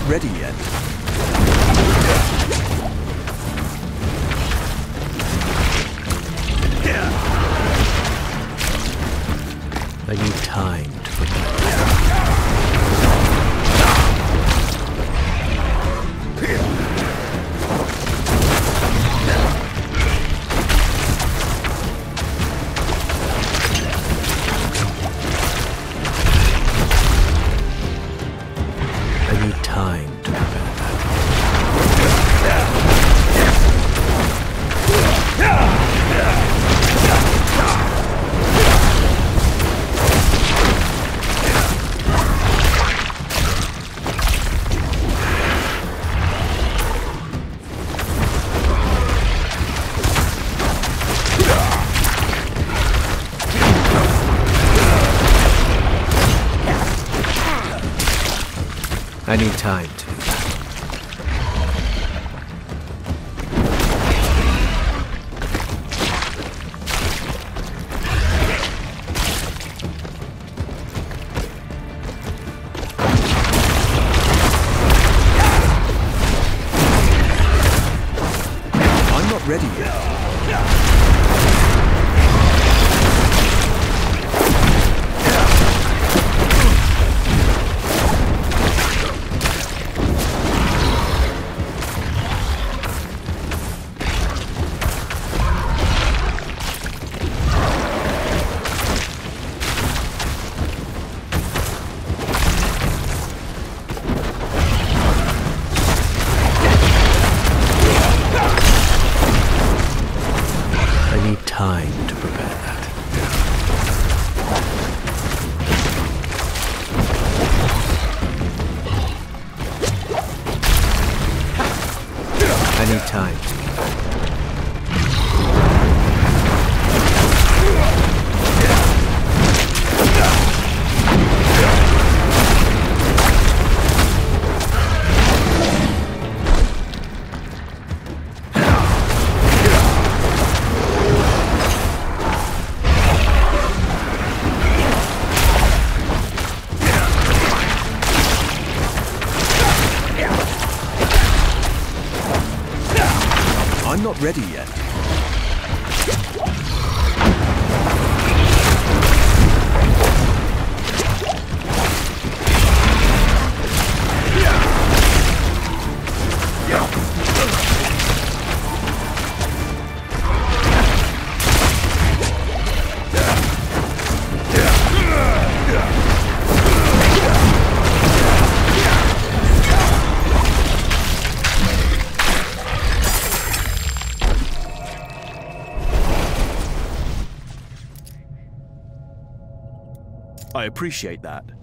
ready yet. I need time to prepare. I need time to prepare I need time to do that. I'm not ready yet. Time to prepare that. I need time to do that. I'm not ready yet. I appreciate that.